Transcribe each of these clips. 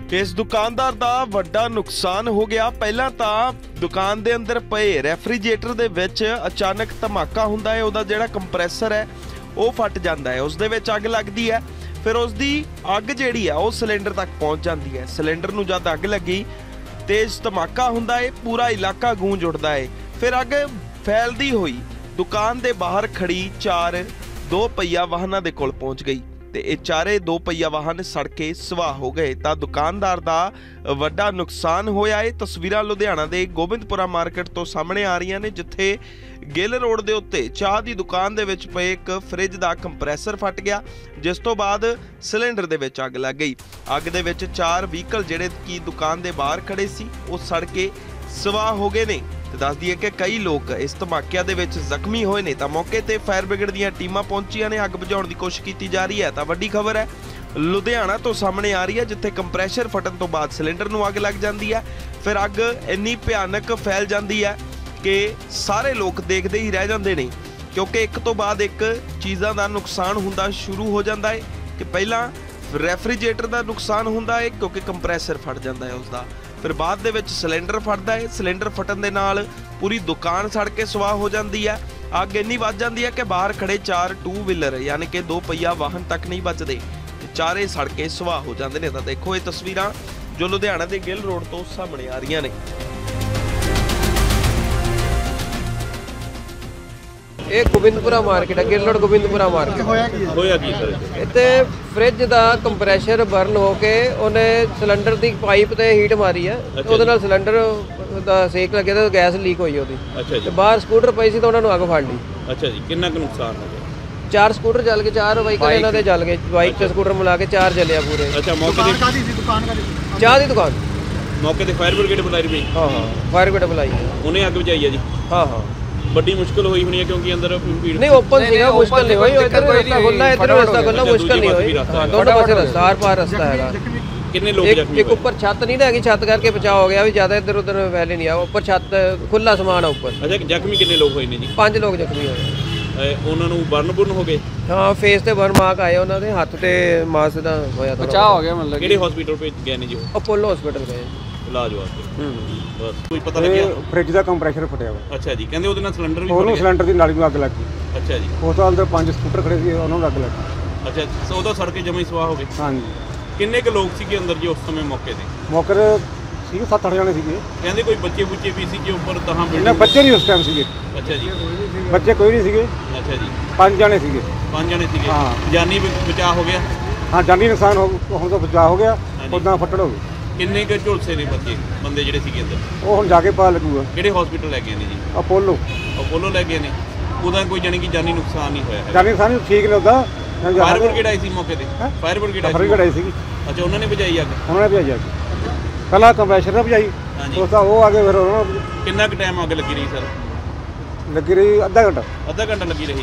इस दुकानदार दा वड्डा नुकसान हो गया। पहला तां दुकान दे अंदर पए रैफ्रीजरेटर दे विच अचानक धमाका हुंदा है, उहदा जिहड़ा कंप्रैसर है वो फट जांदा है, उस दे विच अग लगदी है। फिर उसदी अग जिहड़ी है वो सिलेंडर तक पहुंच जाती है। सिलेंडर नूं जद अग लगी तेज धमाका हुंदा है, पूरा इलाका गूंज उठदा है। फिर अग फैलदी हुई दुकान दे बाहर खड़ी 4 दो पहिया वाहनां दे कोल पहुंच गई ते ये चारे दो पहिया वाहन सड़ के सुआह हो गए। तां दुकानदार दा वड्डा नुकसान होया है। तस्वीरां लुधियाना दे गोबिंदपुरा मार्केट तो सामने आ रही ने, जिथे गिल रोड दे उत्ते चाह दी दुकान दे विच पए एक फ्रिज दा कंप्रैसर फट गया, जिस तो बाद सिलेंडर दे विच अग लग गई। अग दे विच 4 व्हीकल जिहड़े कि दुकान दे बाहर खड़े सी वो सड़ के सुआह हो गए ने। ते दस दईए कि कई लोग इस धमाकिया दे विच जख्मी होए ने। तां मौके ते फायर ब्रिगेड दीआं टीमां पहुंचियां ने, अग बुझाउण दी कोशिश कीती जा रही है। तां वड्डी खबर है लुधियाना तो सामने आ रही है, जिथे कंप्रैशर फटन तो बाद सिलेंडर नूं अग लग जाती है। फिर अग इन्नी भयानक फैल जाती है कि सारे लोग देखते ही रह जाते हैं, क्योंकि एक तो बाद एक चीज़ों का नुकसान होना शुरू हो जाता है। कि पहला रैफ्रीजरेटर का नुकसान होता है क्योंकि कंप्रैसर फट जाता है उसका, फिर बाद दे विच सिलेंडर फटदा है। सिलेंडर फटन दे नाल पूरी दुकान सड़ के सुआह हो जाती है। अग इन्नी वध जाती है कि बाहर खड़े 4 टू व्हीलर यानी कि 2 पहिया वाहन तक नहीं बचते, चारे सड़ के सुआह हो जाते हैं। तो देखो ये तस्वीरां जो लुधियाना के गिल रोड तो सामने आ रही ने। ਇਹ ਗੋਬਿੰਦਪੁਰਾ ਮਾਰਕੀਟ ਹੈ, ਗਿੱਲ ਰੋਡ ਗੋਬਿੰਦਪੁਰਾ ਮਾਰਕੀਟ। ਹੋਇਆ ਕੀ ਸਰ? ਇੱਥੇ ਫ੍ਰਿਜ ਦਾ ਕੰਪਰੈਸ਼ਰ ਬਰਨ ਹੋ ਕੇ ਉਹਨੇ ਸਿਲੰਡਰ ਦੀ ਪਾਈਪ ਤੇ ਹੀਟ ਮਾਰੀ ਹੈ, ਉਹਦੇ ਨਾਲ ਸਿਲੰਡਰ ਦਾ ਸੇਕ ਲੱਗਿਆ ਤੇ ਗੈਸ ਲੀਕ ਹੋਈ ਉਹਦੀ। ਅੱਛਾ ਜੀ। ਬਾਹਰ ਸਕੂਟਰ ਪਈ ਸੀ ਤਾਂ ਉਹਨਾਂ ਨੂੰ ਅੱਗ ਫੜ ਲਈ। ਅੱਛਾ ਜੀ, ਕਿੰਨਾ ਕੁ ਨੁਕਸਾਨ ਹੋ ਗਿਆ? 4 ਸਕੂਟਰ ਜਲ ਗਏ, 4 ਵਾਹੀਕਲ ਇਹਨਾਂ ਦੇ ਜਲ ਗਏ, ਬਾਈਕ ਤੇ ਸਕੂਟਰ ਮਿਲਾ ਕੇ 4 ਜਲਿਆ ਪੂਰੇ। ਅੱਛਾ, ਮੌਕੇ ਤੇ ਚਾਹ ਦੀ ਦੁਕਾਨ ਮੌਕੇ ਤੇ ਫਾਇਰ ਬ੍ਰਿਗੇਡ ਬੁਲਾਈ ਪਈ? ਹਾਂ, ਫਾਇਰ ਬ੍ਰਿਗੇਡ ਬੁਲਾਈ ਉਹਨੇ ਅੱਗ ਬੁਝਾਈ ਹੈ ਜੀ? ਹਾਂ। बड़ी मुश्किल हुई होनी है क्योंकि अंदर नहीं ओपन सीगा, मुश्किल नहीं हुई। इधर रास्ता खुला है, इधर रास्ता खुला, मुश्किल नहीं हुई। दोनों पासे रास्ता, हर पार रास्ता है। कितने लोग जख्मी एक ऊपर छत नहीं लगी, छत करके बचाव हो गया भी, ज्यादा इधर उधर वैले नहीं आया। ऊपर छत खुला समान है ऊपर। अच्छा, जख्मी कितने लोग हुए ने जी? 5 लोग जख्मी होए। ਉਹਨਾਂ ਨੂੰ ਬਰਨ ਹੋ ਗਏ? ਹਾਂ, ਫੇਸ ਤੇ ਬਰਨ ਮਾਰਕ ਆਏ, ਉਹਨਾਂ ਦੇ ਹੱਥ ਤੇ ਮਾਸ ਦਾ ਹੋਇਆ ਥੋੜਾ ਬਚਾਅ ਹੋ ਗਿਆ। ਮਤਲਬ ਕਿਹੜੇ ਹਸਪੀਟਲ ਭੇਜ ਗਏ ਨੇ ਜੀ? ਅਪੋਲੋ ਹਸਪੀਟਲ ਗਏ ਇਲਾਜ ਵਾਸਤੇ। ਬਸ ਕੋਈ ਪਤਾ ਲੱਗਿਆ? ਫ੍ਰਿਜ ਦਾ ਕੰਪਰੈਸ਼ਰ ਫਟਿਆ ਵਾ। ਅੱਛਾ ਜੀ, ਕਹਿੰਦੇ ਉਹਦੇ ਨਾਲ ਸਿਲੰਡਰ ਵੀ ਉਹਨੂੰ ਸਿਲੰਡਰ ਦੀ ਨਾਲੀ ਨੂੰ ਅੱਗ ਲੱਗ ਗਈ। ਅੱਛਾ ਜੀ। ਉਸ ਤੋਂ ਅੰਦਰ 5 ਸਕੂਟਰ ਖੜੇ ਸੀ, ਉਹਨਾਂ ਨੂੰ ਅੱਗ ਲੱਗ ਗਈ। ਅੱਛਾ, ਸੋ ਉਹਦਾ ਸੜ ਕੇ ਜਮਾ ਹੀ ਸਵਾਹ ਹੋ ਗਏ? ਹਾਂਜੀ। ਕਿੰਨੇ ਕੁ ਲੋਕ ਸੀਗੇ ਅੰਦਰ ਜੀ ਉਸ ਸਮੇਂ ਮੌਕੇ ਤੇ? ਮੌਕੇ ਤੇ ਸੀਗੇ 7-8 ਜਣੇ ਸੀਗੇ। ਕਹਿੰਦੇ ਕੋਈ ਬੱਚੇ ਬੁੱਚੇ ਵੀ ਸੀ ਕਿ ਉੱਪਰ ਤਹਾਂ ਇਹਨਾਂ ਬੱਚੇ ਨਹੀਂ ਉਸ ਟਾਈਮ ਸੀਗੇ। ਅੱਛਾ ਜੀ। ਬੱਚੇ ਕੋਈ ਨਹੀਂ ਸੀਗੇ। ਅੱਛਾ ਜੀ। 5 ਜਣੇ ਸੀਗੇ। 5 ਜਣੇ ਸੀਗੇ। ਹਾਂ। ਜਾਨੀ ਬਚਾਅ ਹੋ ਗਿਆ? ਹਾਂ, ਜਾਨੀ ਨੁਕਸਾਨ ਹੁਣ ਤਾਂ ਬਚਾਅ ਹੋ ਗਿਆ, ਉਦਾਂ ਫੱਟੜ ਹੋ ਗਏ। ਕਿੰਨੇ ਕੁ ਝੁਲਸੇ ਨੇ ਬੰਦੇ ਜਿਹੜੇ ਸੀਗੇ ਅੰਦਰ? ਉਹ ਹੁਣ ਜਾ ਕੇ ਪਤਾ ਲੱਗੂਗਾ। ਕਿਹੜੇ ਹਸਪੀਟਲ ਲੈ ਗਏ ਨੇ ਜੀ? ਅਪੋਲੋ ਲੈ ਗਏ ਨੇ। ਉਹਦਾ ਕੋਈ ਜਾਨੀ ਕਿ ਜਾਨੀ ਨੁਕਸਾਨ ਨਹੀਂ ਹੋਇਆ? ਜਾਨੀ ਨੁਕਸਾਨ ਠੀਕ ਨੇ ਉਹਦਾ। ਫਾਇਰ ਬ੍ਰਿਗੇਡ ਆਈ ਸੀ ਮੌਕੇ ਤੇ? ਫਾਇਰ ਬ੍ਰਿਗੇਡ ਆਈ ਸੀਗੀ। ਅੱਛਾ, ਉਹਨਾਂ ਨੇ ਬੁਝਾਈ ਅੱਗ? ਉਹਨਾਂ ਨੇ ਭਜਾਈ ਅੱਗ। ਪਹਿਲਾਂ ਕੰਪਰੈਸ਼ਰ ਨੇ ਭਜਾਈ, ਉਸ ਦਾ ਉਹ ਆ ਕੇ ਫਿਰ ਉਹਨਾਂ ਨੂੰ। ਕਿੰਨਾ ਕੁ ਟਾਈਮ ਅੱਗ ਲੱਗੀ ਰਹੀ ਸਰ? ਲੱਗੀ ਰਹੀ ਅੱਧਾ ਘੰਟਾ ਲੱਗੀ ਰਹੀ।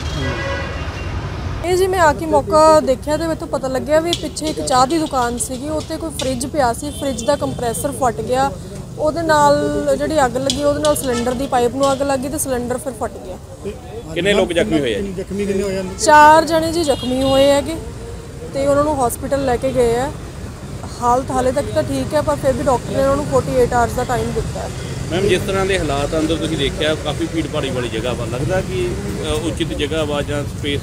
ਇਹ ਜੀ ਮੈਂ ਆ ਕੇ ਮੌਕਾ ਦੇਖਿਆ ਤੇ ਮੈਨੂੰ ਪਤਾ ਲੱਗਿਆ ਵੀ ਪਿੱਛੇ ਇੱਕ ਚਾਹ ਦੀ ਦੁਕਾਨ ਸੀਗੀ, ਉੱਤੇ ਕੋਈ ਫ੍ਰਿਜ ਪਿਆ ਸੀ, ਫ੍ਰਿਜ ਦਾ ਕੰਪਰੈਸਰ ਫਟ ਗਿਆ, ਉਹਦੇ ਨਾਲ ਜਿਹੜੀ ਅੱਗ ਲੱਗੀ ਉਹਦੇ ਨਾਲ ਸਿਲੰਡਰ ਦੀ ਪਾਈਪ ਨੂੰ ਅੱਗ ਲੱਗੀ ਤੇ ਸਿਲੰਡਰ ਫਿਰ ਫਟ ਗਿਆ। ਕਿੰਨੇ ਲੋਕ ਜ਼ਖਮੀ ਹੋਏ ਆ ਜੀ? 4 ਜਣੇ ਜੀ ਜ਼ਖਮੀ ਹੋਏ ਹੈਗੇ ਤੇ ਉਹਨਾਂ ਨੂੰ ਹਸਪੀਟਲ ਲੈ ਕੇ ਗਏ ਆ। ਹਾਲਤ ਹਾਲੇ ਤੱਕ ਤਾਂ ਠੀਕ ਹੈ, ਪਰ ਫਿਰ ਵੀ ਡਾਕਟਰ ਨੇ ਉਹਨਾਂ ਨੂੰ 48 ਆਵਰਸ ਦਾ ਟਾਈਮ ਦਿੱਤਾ ਹੈ। ਮੈਮ, ਜਿਸ ਤਰ੍ਹਾਂ ਦੇ ਹਾਲਾਤ ਅੰਦਰ ਤੁਸੀਂ ਦੇਖਿਆ, ਕਾਫੀ ਭੀੜ ਭਾੜੀ ਵਾਲੀ ਜਗ੍ਹਾ ਵਾ, ਲੱਗਦਾ ਕਿ ਉਚਿਤ ਜਗ੍ਹਾ ਵਾ ਜਾਂ ਸਪੇਸ?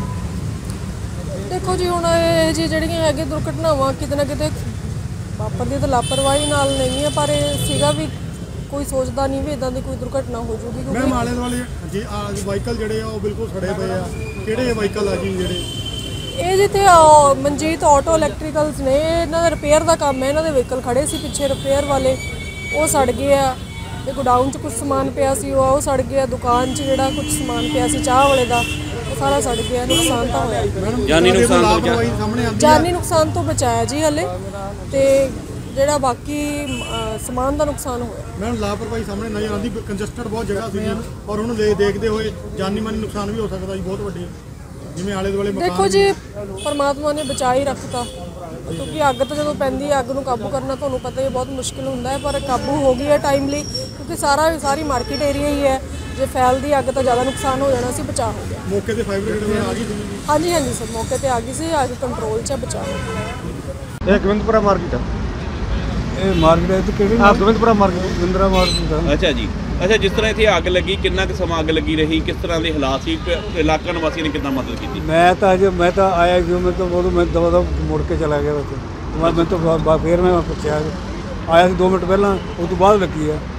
ਦੇਖੋ ਜੀ, ਹੁਣ ਇਹ ਜਿਹੜੀਆਂ ਹੈਗੇ ਦੁਰਘਟਨਾਵਾਂ ਕਿਤੇ ਨਾ ਕਿਤੇ ਵਾਪਰਦੀਆਂ ਤਾਂ ਲਾਪਰਵਾਹੀ ਨਾਲ ਨਹੀਂ ਹੈ, ਪਰ ਇਹ ਸੀਗਾ ਵੀ ਕੋਈ ਸੋਚਦਾ ਨਹੀਂ ਵੀ ਇਦਾਂ ਦੀ ਕੋਈ ਦੁਰਘਟਨਾ ਹੋ ਜੂਗੀ। ਮੈਮ, ਆਲੇ ਦੁਆਲੇ ਜੀ ਵਾਹੀਕਲ ਜਿਹੜੇ ਆ ਉਹ ਬਿਲਕੁਲ ਸੜੇ ਪਏ ਆ। ਕਿਹੜੇ ਵਾਹੀਕਲ ਆ ਜੀ ਜਿਹੜੇ? ਇਹ ਜਿੱਥੇ ਮਨਜੀਤ ਆਟੋ ਇਲੈਕਟ੍ਰੀਕਲਸ ਨੇ, ਇਹਨਾਂ ਦਾ ਰਿਪੇਅਰ ਦਾ ਕੰਮ ਹੈ। ਇਹਨਾਂ ਦੇ ਵਹੀਕਲ ਖੜੇ ਸੀ ਪਿੱਛੇ ਰਿਪੇਅਰ ਵਾਲੇ, ਉਹ ਸੜ ਗਏ ਆ। ਤੇ ਗੋਡਾਊਨ 'ਚ ਕੁਝ ਸਮਾਨ ਪਿਆ ਸੀ, ਉਹ ਸੜ ਗਿਆ। ਦੁਕਾਨ 'ਚ ਜਿਹੜਾ ਕੁਝ ਸਮਾਨ ਪਿਆ ਸੀ ਚਾਹ ਵਾਲੇ ਦਾ, ਉਹ ਸਾਰਾ ਸੜ ਗਿਆ। ਨੁਕਸਾਨ ਤਾਂ ਹੋਇਆ। ਜਾਨੀ ਨੁਕਸਾਨ ਤੋਂ ਬਚਾਇਆ ਜੀ ਹਲੇ, ਤੇ ਜਿਹੜਾ ਬਾਕੀ ਸਮਾਨ ਦਾ ਨੁਕਸਾਨ ਹੋਇਆ। ਮੈਮ, ਲਾਪਰਵਾਹੀ ਸਾਹਮਣੇ ਨਜ਼ਰ ਆਉਂਦੀ। ਕੰਜਸਟਡ ਬਹੁਤ ਜਗ੍ਹਾ ਸੀ ਔਰ ਉਹਨੂੰ ਦੇਖਦੇ ਹੋਏ ਜਾਨੀ ਮਾਨੀ ਨੁਕਸਾਨ ਵੀ ਹੋ ਸਕਦਾ ਜੀ ਬਹੁਤ ਵੱਡੇ, ਜਿਵੇਂ ਆਲੇ ਦੁਆਲੇ। ਦੇਖੋ ਜੀ, ਪਰਮਾਤਮਾ ਨੇ ਬਚਾ ਹੀ ਰੱਖਤਾ, ਕਿਉਂਕਿ ਅੱਗ ਤਾਂ ਜਦੋਂ ਪੈਂਦੀ ਹੈ, ਅੱਗ ਨੂੰ ਕਾਬੂ ਕਰਨਾ ਤੁਹਾਨੂੰ ਪਤਾ ਹੀ ਬਹੁਤ ਮੁਸ਼ਕਿਲ ਹੁੰਦਾ ਹੈ, ਪਰ ਕਾਬੂ ਹੋ ਗਈ ਹੈ ਟਾਈਮਲੀ, ਕਿਉਂਕਿ ਸਾਰੀ ਮਾਰਕੀਟ ਏਰੀਆ ਹੀ ਹੈ। ਜੇ ਫੈਲਦੀ ਅੱਗ ਤਾਂ ਜ਼ਿਆਦਾ ਨੁਕਸਾਨ ਹੋ ਜਾਣਾ ਸੀ, ਬਚਾਅ ਹੋ ਗਿਆ। ਮੌਕੇ ਤੇ ਫਾਇਰ ਬ੍ਰਿਗੇਡ ਆ ਗਈ ਸੀ? ਹਾਂਜੀ ਸਰ, ਮੌਕੇ ਤੇ ਆ ਗਈ ਸੀ, ਅੱਗ ਕੰਟਰੋਲ 'ਚ ਬਚਾਅ ਹੋ ਗਿਆ। ਇਹ ਗੋਬਿੰਦਪੁਰਾ ਮਾਰਕੀਟ ਆ। ਇਹ ਮਾਰਕੀਟ ਤੇ ਕਿਹੜੀ ਗੋਬਿੰਦਪੁਰਾ ਮਾਰਕੀਟ ਇੰਦਰਾ ਮਾਰਕੀਟ ਦਾ। ਅੱਛਾ ਜੀ, ਅੱਛਾ, ਜਿਸ ਤਰ੍ਹਾਂ ਇੱਥੇ ਅੱਗ ਲੱਗੀ ਕਿੰਨਾ ਕੁ ਸਮਾਂ ਅੱਗ ਲੱਗੀ ਰਹੀ, ਕਿਸ ਤਰ੍ਹਾਂ ਦੇ ਹਾਲਾਤ ਸੀ, ਇਲਾਕਾ ਨਿਵਾਸੀਆਂ ਨੇ ਕਿੱਦਾਂ ਮਦਦ ਕੀਤੀ? ਮੈਂ ਤਾਂ ਆਇਆ ਜੋ ਮੈਂ ਤਾਂ ਉਦੋਂ ਮੈਂ ਦਵਾ ਮੁੜ ਕੇ ਚਲਾ ਗਿਆ ਉੱਥੇ। ਮੈਂ ਤਾਂ ਫਿਰ ਮੈਂ ਪੁੱਛਿਆ ਆਇਆ ਸੀ 2 ਮਿੰਟ ਪਹਿਲਾਂ, ਉਸ ਤੋਂ ਬਾਅਦ ਲੱਗੀ ਆ।